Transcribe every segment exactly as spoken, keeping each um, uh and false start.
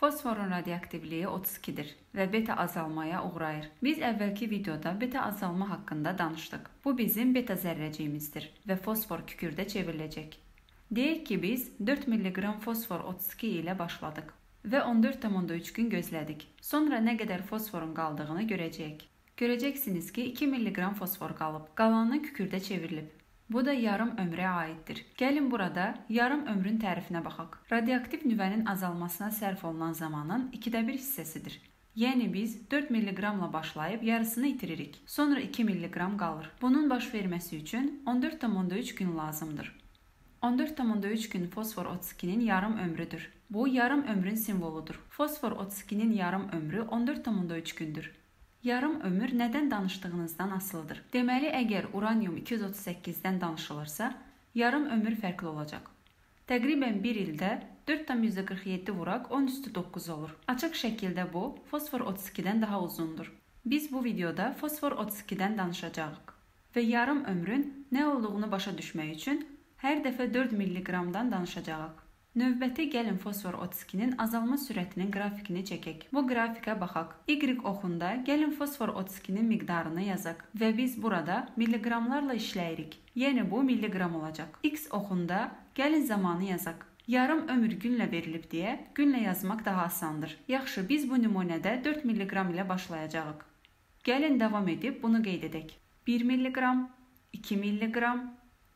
Fosforun radioaktivliyi otuz ikidir və beta azalmaya uğrayır. Biz əvvəlki videoda beta azalma haqqında danışdıq. Bu bizim beta zərrəciyimizdir və fosfor kükürdə çevriləcək. Deyək ki, biz dörd milliqram fosfor otuz iki ilə başladıq və on dörd tam onda üç gün gözlədik. Sonra nə qədər fosforun qaldığını görəcəyik. Görəcəksiniz ki, iki milliqram fosfor qalıb, qalanı kükürdə çevrilib. Bu da yarım ömrə aiddir. Gəlin burada yarım ömrün tərifinə baxaq. Radioaktiv nüvənin azalmasına sərf olunan zamanın ikidə bir hissəsidir. Yəni biz dörd milliqramla başlayıb yarısını itiririk. Sonra iki milliqram qalır. Bunun baş verməsi üçün on dörd tam onda üç gün lazımdır. on dörd tam onda üç gün fosfor otuz ikinin yarım ömrüdür. Bu yarım ömrün simvoludur. Fosfor otuz ikinin yarım ömrü on dörd tam onda üç gündür. Yarım ömür nədən danışdığınızdan asılıdır. Deməli, əgər uranyum iki yüz otuz səkkizdən danışılırsa, yarım ömür fərqli olacaq. Təqribən bir ildə dörd tam yüzdə qırx yeddi vuraq on üstü doqquz olur. Açıq şəkildə bu, fosfor otuz ikidən daha uzundur. Biz bu videoda fosfor otuz ikidən danışacağıq və yarım ömrün nə olduğunu başa düşmək üçün hər dəfə dörd milliqramdan danışacağıq. Növbəti gəlin fosfor otuz ikinin azalma sürətinin qrafikini çəkək. Bu qrafikə baxaq. Y oxunda gəlin fosfor otuz ikinin miqdarını yazaq və biz burada milliqramlarla işləyirik. Yəni bu milliqram olacaq. X oxunda gəlin zamanı yazaq. Yarım ömür günlə verilib deyə günlə yazmaq daha asandır. Yaxşı, biz bu nümunədə dörd milliqram ilə başlayacağıq. Gəlin davam edib bunu qeyd edək. bir milliqram, iki milliqram,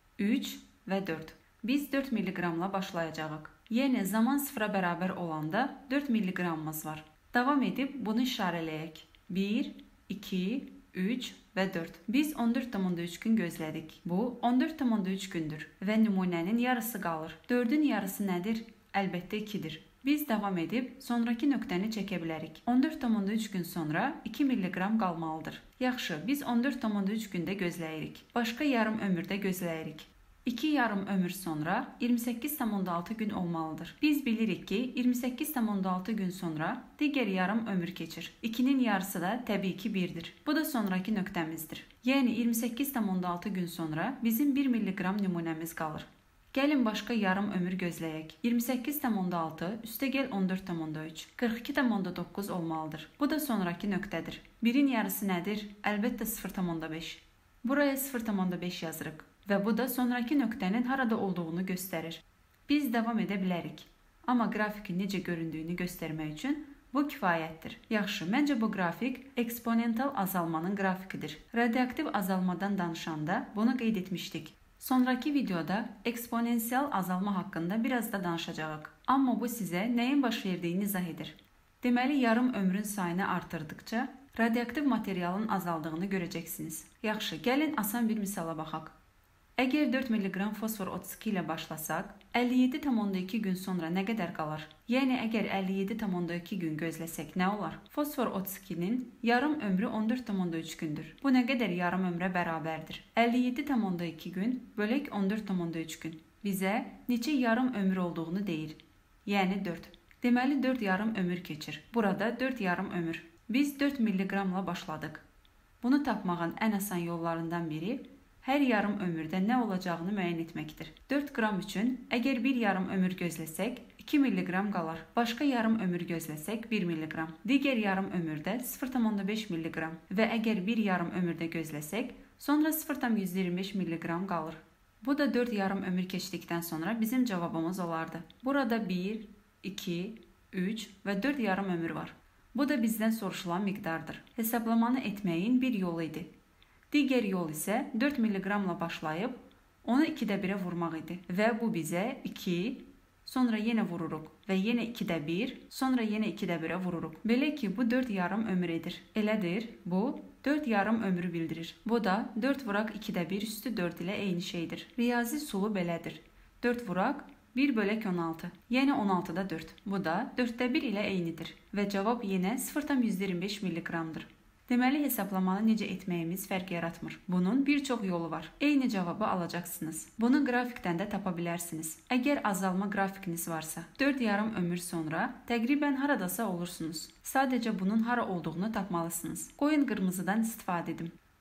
üç və dörd. Biz dörd milliqramla başlayacağıq. Yəni zaman sıfıra bərabər olanda dörd milliqramımız var. Davam edib bunu işarələyək. bir, iki, üç və dörd. Biz on dörd tam onda üç gün gözlədik. Bu on dörd tam onda üç gündür və nümunənin yarısı qalır. dördün yarısı nədir? Əlbəttə ikidir. Biz davam edib sonraki nöqtəni çəkə bilərik. on dörd tam onda üç gün sonra iki milliqram qalmalıdır. Yaxşı, biz on dörd tam onda üç gündə gözləyirik. Başqa yarım ömürdə gözləyirik. iki yarım ömür sonra iyirmi səkkiz tam onda altı gün olmalıdır. Biz bilirik ki, iyirmi səkkiz tam onda altı gün sonra digər yarım ömür keçir. ikinin yarısı da təbii ki birdir. Bu da sonraki nöqtəmizdir. Yəni iyirmi səkkiz tam onda altı gün sonra bizim bir milliqram nümunəmiz qalır. Gəlin başqa yarım ömür gözləyək. iyirmi səkkiz tam onda altı üstəgəl on dörd tam onda üç. qırx iki tam onda doqquz olmalıdır. Bu da sonraki nöqtədir. birin yarısı nədir? Əlbəttə sıfır tam onda beş. Buraya sıfır tam onda beş yazırıq. Və bu da sonraki nöqtənin harada olduğunu göstərir. Biz davam edə bilərik. Amma qrafikin necə göründüyünü göstərmək üçün bu kifayətdir. Yaxşı, məncə bu qrafik eksponental azalmanın qrafikidir. Radioaktiv azalmadan danışanda bunu qeyd etmişdik. Sonraki videoda eksponensial azalma haqqında biraz da danışacağıq. Amma bu sizə nəyin baş verdiyini izah edir. Deməli, yarım ömrün sayını artırdıqca radioaktiv materialın azaldığını görəcəksiniz. Yaxşı, gəlin asan bir misala baxaq. Əgər dörd milliqram fosfor otuz iki ilə başlasaq, əlli yeddi tam onda iki gün sonra nə qədər qalır? Yəni, əgər əlli yeddi tam onda iki gün gözləsək nə olar? Fosfor otuz ikinin yarım ömrü on dörd tam onda üç gündür. Bu nə qədər yarım ömrə bərabərdir? əlli yeddi tam onda iki gün bölək on dörd tam onda üç gün. Bizə neçə yarım ömür olduğunu deyir. Yəni dörd. Deməli, dörd yarım ömür keçir. Burada dörd yarım ömür. Biz dörd milliqramla başladıq. Bunu tapmağın ən asan yollarından biri hər yarım ömürdə nə olacağını müəyyən etməkdir. dörd qram üçün əgər bir yarım ömür gözləsək, iki milliqram qalar. Başqa yarım ömür gözləsək, bir milliqram. Digər yarım ömürdə sıfır tam onda beş milliqram və əgər bir yarım ömürdə gözləsək, sonra sıfır tam yüz iyirmi beş milliqram qalır. Bu da dörd yarım ömür keçdikdən sonra bizim cavabımız olardı. Burada bir, iki, üç və dörd yarım ömür var. Bu da bizdən soruşulan miqdardır. Hesablamanı etməyin bir yolu idi. Digər yol isə dörd milliqramla başlayıb onu ikidə birə vurmaq idi. Və bu bizə iki, sonra yenə vururuq və yenə ikidə bir, sonra yenə ikidə birə vururuq. Belə ki, bu dörd yarım ömür edir. Elədir, bu dörd yarım ömrü bildirir. Bu da dörd vuraq ikidə bir üstü dörd ilə eyni şeydir. Riyazi sulu belədir. dörd vuraq bir bölək on altı. Yəni on altıda dörd. Bu da dörddə bir ilə eynidir. Və cavab yenə sıfır tam yüz iyirmi beş milliqramdır. Deməli, hesaplamanı necə etməyimiz fərq yaratmır. Bunun bir çox yolu var. Eyni cavabı alacaqsınız. Bunu qrafikdən də tapa bilərsiniz. Əgər azalma qrafikiniz varsa, dörd yarım ömür sonra təqribən haradasa olursunuz. Sadəcə bunun hara olduğunu tapmalısınız. Qoyun qırmızıdan istifadə edin.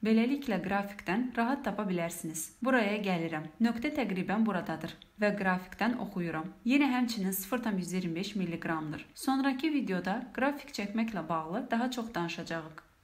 Beləliklə qrafikdən rahat tapa bilərsiniz. Buraya gəlirəm. Nöqtə təqribən buradadır və qrafikdən oxuyuram. Yenə həmçinin sıfır tam yüz iyirmi beş milliqramdır. Sonrakı videoda qrafik çəkməklə bağlı daha çox danışacağıq.